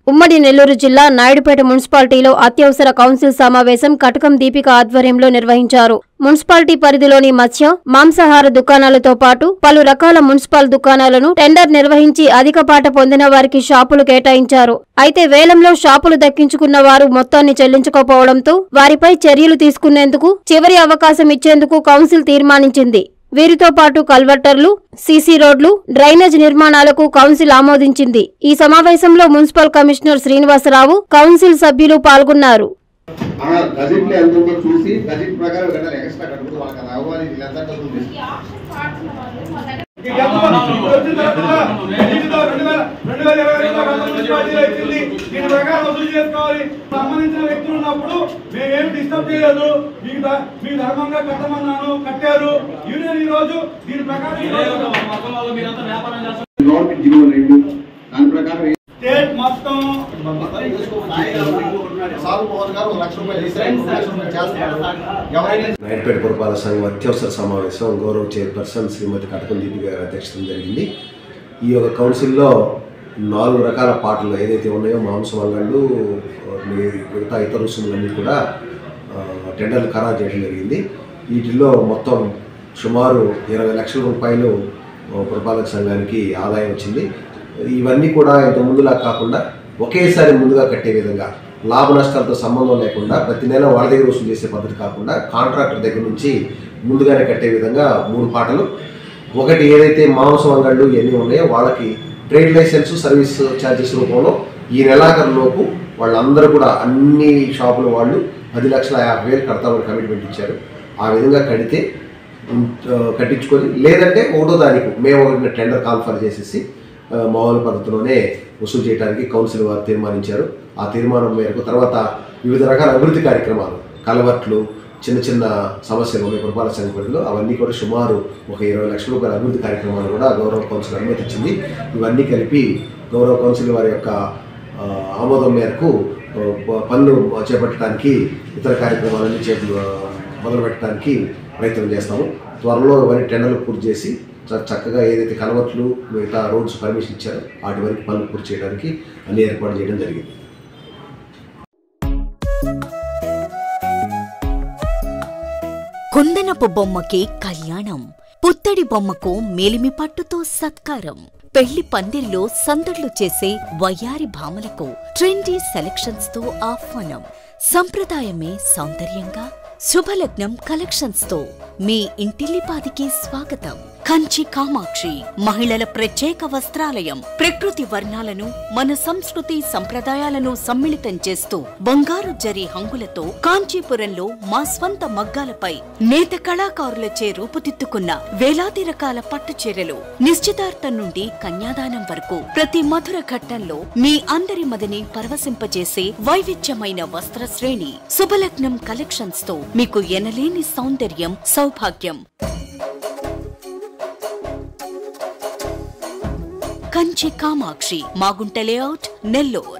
ఉమ్మడి నెల్లూరు జిల్లా నాయుడుపేట మున్సిపాలిటీలో అత్యవసర కౌన్సిల్ సమావేశం కటకం దీపిక ఆధ్వర్యంలో నిర్వహించారు. మున్సిపాలిటీ పరిధిలోని మత్స్య, మాంసాహార దుకాణాలతో పాటు పలు రకాల మున్సిపల్ దుకాణాలను టెండర్ నిర్వహించి అధిక పాట పొందిన వారికి షాపులు కేటాయించారు. అయితే వేలంలో షాపులు దక్కించుకున్న వారు మొత్తాన్ని చెల్లించకపోవడంతో వారిపై చర్యలు తీసుకునేందుకు చివరి అవకాశం ఇచ్చేందుకు కౌన్సిల్ తీర్మానించింది. వీరితో పాటు కల్వర్టర్లు, సీసీ రోడ్లు, డ్రైనేజ్ నిర్మాణాలకు కౌన్సిల్ ఆమోదించింది. ఈ సమావేశంలో మున్సిపల్ కమిషనర్ శ్రీనివాసరావు, కౌన్సిల్ సభ్యులు పాల్గొన్నారు. సంబంధించిన వ్యక్తులు ఉన్నప్పుడు మేమేమి డిస్టర్బ్ చేయలేదు. మీ ధర్మంగా కట్టమన్నాను, కట్టారు. యూనియన్ ఈ రోజు దీని ప్రకారం స్టేట్ మొత్తం నాయుడుపేట పురపాలక సంఘం అత్యవసర సమావేశం గౌరవ చైర్పర్సన్ శ్రీమతి కటకం దీపిక గారి అధ్యక్షతన జరిగింది. ఈ యొక్క కౌన్సిల్లో 4 రకాల పాటలు ఏదైతే ఉన్నాయో మాంసం అంగళ్ళు, మిగతా ఇతర రుసుములన్నీ కూడా టెండర్లు ఖరారు చేయడం జరిగింది. వీటిల్లో మొత్తం సుమారు 20 లక్షల రూపాయలు పురపాలక సంఘానికి ఆదాయం వచ్చింది. ఇవన్నీ కూడా ఇంత ముందులా కాకుండా ఒకేసారి ముందుగా కట్టే విధంగా, లాభ నష్టాలతో సంబంధం లేకుండా ప్రతి నెల వాళ్ళ దగ్గర వసూలు చేసే పద్ధతి కాకుండా కాంట్రాక్టర్ దగ్గర నుంచి ముందుగానే కట్టే విధంగా 3 పాటలు. ఒకటి ఏదైతే మాంసం అంగళ్ళు ఇవన్నీ ఉన్నాయో వాళ్ళకి ట్రేడ్ లైసెన్స్, సర్వీస్ ఛార్జెస్ రూపంలో ఈ నెలాఖరులోపు వాళ్ళందరూ కూడా అన్ని షాపుల వాళ్ళు 10,50,000 కడతామని కమిట్మెంట్ ఇచ్చారు. ఆ విధంగా కడితే కట్టించుకొని, లేదంటే 1వ తారీఖు మే 1న టెండర్ కాన్ఫర్ చేసేసి మామూలు పద్ధతిలోనే వసూలు చేయడానికి కౌన్సిల్ వారు తీర్మానించారు. ఆ తీర్మానం మేరకు తర్వాత వివిధ రకాల అభివృద్ధి కార్యక్రమాలు, కలవర్ట్లు, చిన్న చిన్న సమస్యలు ఉన్నాయి పురపాలక సంఘ పరిధిలో, అవన్నీ కూడా సుమారు ఒక 20 లక్షల రూపాయల అభివృద్ధి కార్యక్రమాలు కూడా గౌరవ కౌన్సిల్ అనుమతించింది. ఇవన్నీ కలిపి గౌరవ కౌన్సిల్ వారి యొక్క ఆమోదం మేరకు పనులు చేపట్టడానికి, ఇతర కార్యక్రమాలన్నీ మొదలు పెట్టడానికి ప్రయత్నం చేస్తాము. త్వరలో ఇవన్నీ టెండర్లు పూర్తి చేసి చక్కగా ఏదైతే కలవట్లు, మిగతా రోడ్స్ పర్మిషన్ ఇచ్చారో వాటి వరకు పనులు పూర్తి చేయడానికి అన్ని ఏర్పాటు చేయడం జరిగింది. కుందనపు బొమ్మకి కళ్యాణం, పుత్తడి బొమ్మకు మేలిమి పట్టుతో సత్కారం, పెళ్లి పందిరిలో సందడ్లు చేసే వయ్యారి భామలకు ట్రెండీ సెలక్షన్స్ తో ఆహ్వానం. సంప్రదాయమే సౌందర్యంగా శుభలగ్నం కలెక్షన్స్ తో మీ ఇంటిల్లిపాదికి స్వాగతం. కంచి కామాక్షి మహిళల ప్రత్యేక వస్త్రాలయం. ప్రకృతి వర్ణాలను, మన సంస్కృతి సంప్రదాయాలను సమ్మిళితం చేస్తూ బంగారు జరి హంగులతో కాంచీపురంలో మా స్వంత మగ్గాలపై నేత కళాకారులచే రూపుదిద్దుకున్న వేలాది రకాల పట్టు చీరలు. నిశ్చితార్థం నుండి కన్యాదానం వరకు ప్రతి మధుర ఘట్టంలో మీ అందరి మదిని పరవశింపజేసే వైవిధ్యమైన వస్త్ర శ్రేణి. శుభలగ్నం కలెక్షన్స్ తో మీకు ఎనలేని సౌందర్యం, సౌభాగ్యం. కంచి కామాక్షి, మాగుంట లేఅవుట్, నెల్లూరు.